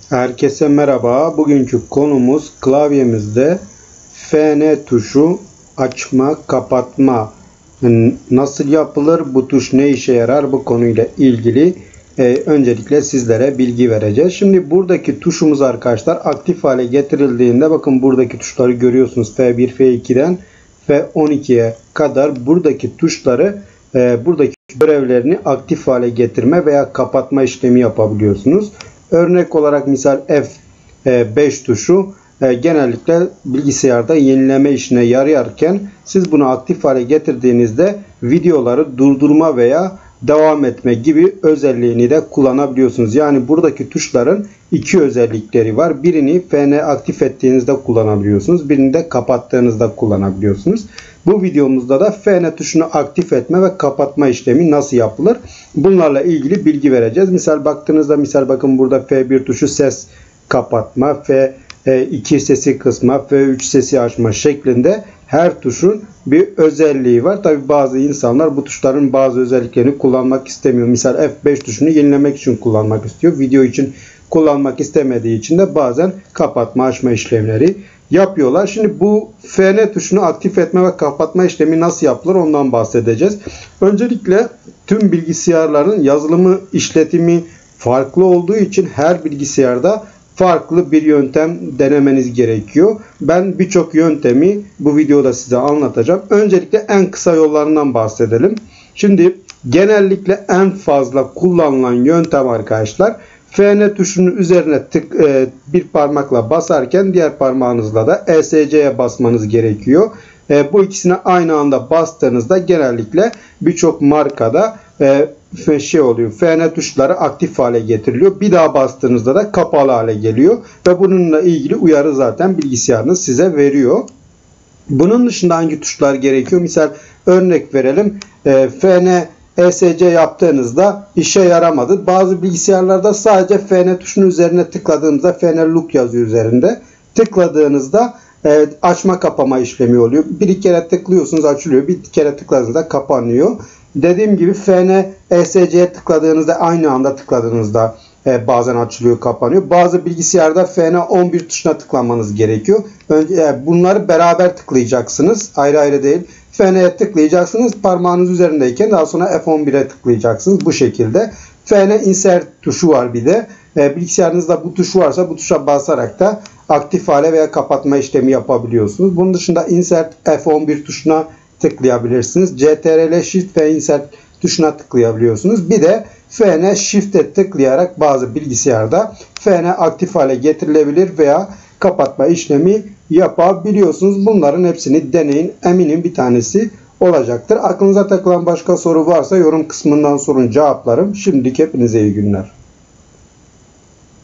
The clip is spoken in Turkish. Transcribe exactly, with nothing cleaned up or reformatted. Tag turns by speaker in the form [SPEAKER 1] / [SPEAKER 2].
[SPEAKER 1] Herkese merhaba. Bugünkü konumuz klavyemizde F N tuşu açma, kapatma nasıl yapılır? Bu tuş ne işe yarar? Bu konuyla ilgili e, öncelikle sizlere bilgi vereceğiz. Şimdi buradaki tuşumuz arkadaşlar aktif hale getirildiğinde bakın buradaki tuşları görüyorsunuz. F bir, F iki'den F on iki'ye kadar buradaki tuşları e, buradaki görevlerini aktif hale getirme veya kapatma işlemi yapabiliyorsunuz. Örnek olarak misal F beş tuşu genellikle bilgisayarda yenileme işine yararken siz bunu aktif hale getirdiğinizde videoları durdurma veya devam etme gibi özelliğini de kullanabiliyorsunuz. Yani buradaki tuşların iki özellikleri var. Birini F N aktif ettiğinizde kullanabiliyorsunuz. Birini de kapattığınızda kullanabiliyorsunuz. Bu videomuzda da F N tuşunu aktif etme ve kapatma işlemi nasıl yapılır? Bunlarla ilgili bilgi vereceğiz. Misal baktığınızda misal bakın burada F bir tuşu ses kapatma, F iki sesi kısma, F üç sesi açma şeklinde her tuşun bir özelliği var. Tabi bazı insanlar bu tuşların bazı özelliklerini kullanmak istemiyor. Misal F beş tuşunu yenilemek için kullanmak istiyor. Video için kullanmak istemediği için de bazen kapatma açma işlemleri yapıyorlar. Şimdi bu F N tuşunu aktif etme ve kapatma işlemi nasıl yapılır ondan bahsedeceğiz. Öncelikle tüm bilgisayarların yazılımı işletimi farklı olduğu için her bilgisayarda farklı bir yöntem denemeniz gerekiyor. Ben birçok yöntemi bu videoda size anlatacağım. Öncelikle en kısa yollarından bahsedelim. Şimdi genellikle en fazla kullanılan yöntem arkadaşlar F N tuşunun üzerine tık e, bir parmakla basarken diğer parmağınızla da E S C'ye basmanız gerekiyor. E, bu ikisini aynı anda bastığınızda genellikle birçok markada e, şey oluyor. F N tuşları aktif hale getiriliyor. Bir daha bastığınızda da kapalı hale geliyor ve bununla ilgili uyarı zaten bilgisayarınız size veriyor. Bunun dışında hangi tuşlar gerekiyor? Misal örnek verelim. E, F N E S C yaptığınızda işe yaramadı. Bazı bilgisayarlarda sadece F N tuşunun üzerine tıkladığınızda F N look yazıyor üzerinde. Tıkladığınızda e, açma kapama işlemi oluyor. Bir kere tıklıyorsunuz açılıyor. Bir kere tıkladığınızda kapanıyor. Dediğim gibi F N E S C'ye tıkladığınızda aynı anda tıkladığınızda e, bazen açılıyor kapanıyor. Bazı bilgisayarda F N on bir tuşuna tıklamanız gerekiyor. Önce, e, bunları beraber tıklayacaksınız. Ayrı ayrı değil. F N'ye tıklayacaksınız. Parmağınız üzerindeyken daha sonra F on bir'e tıklayacaksınız. Bu şekilde. F N insert tuşu var bir de. E, bilgisayarınızda bu tuş varsa bu tuşa basarak da aktif hale veya kapatma işlemi yapabiliyorsunuz. Bunun dışında insert F on bir tuşuna tıklayabilirsiniz. C T R L Shift ve insert tuşuna tıklayabiliyorsunuz. Bir de F N Shift'e tıklayarak bazı bilgisayarda F N aktif hale getirilebilir veya kapatma işlemi yapabiliyorsunuz. Bunların hepsini deneyin. Eminim bir tanesi olacaktır. Aklınıza takılan başka soru varsa yorum kısmından sorun cevaplarım. Şimdilik hepinize iyi günler.